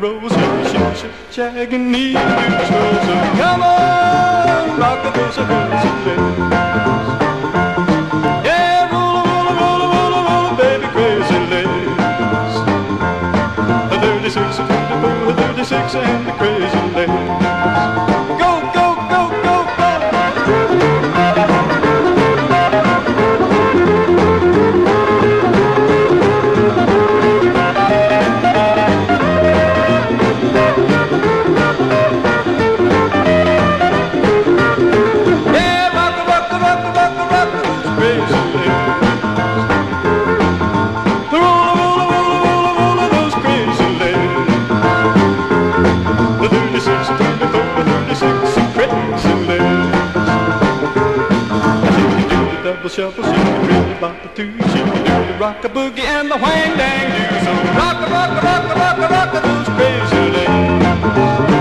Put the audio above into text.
roll, shag and knee blues roll. So come on, rock those crazy legs. Yeah, roll, baby, crazy legs. 36, 24, 36, and the crazy legs. Go, go, go, go, go. Shuffle, she can really bop the two. She can do the rock-a-boogie and the whang-dang-do. So rock-a-rock-a-rock-a-rock-a-rock those crazy legs.